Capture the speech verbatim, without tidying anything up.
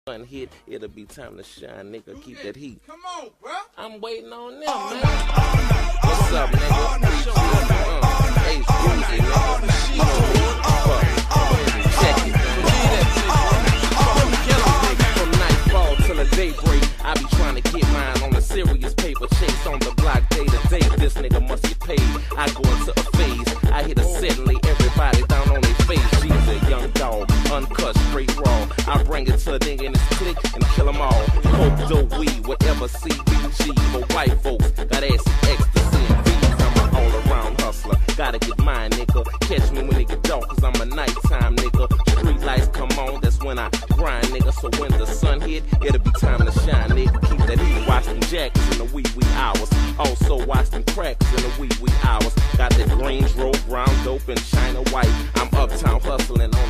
Hit, it'll be time to shine, nigga. Keep that heat. Come on, bro. I'm waiting on them, man. What's up, nigga? Show up, uh, Ace Breezy, nigga. You know me. Fuck. Check it, man. From nightfall till the daybreak, I be trying to get mine on a serious paper chase on the block day to day. This nigga must get paid. I go into a phase. I hit a set and lay everybody down on their face. She's a young dog, uncut, straight raw. I bring it to a nigga in his clique and kill them all. Coke, dope, weed, whatever, C B G. But white folks got acid, ecstasy, and V's. I'm an all-around hustler. Gotta get mine, nigga. Catch me when it get dark, cause I'm a nighttime nigga. Street lights come on, that's when I grind, nigga. So when the sun hit, it'll be time to shine, nigga. Keep that heat. Watch them jackets in the wee wee hours. Also watch them cracks in the wee wee hours. Got that Range Rover, brown dope, and China white. I'm uptown hustling on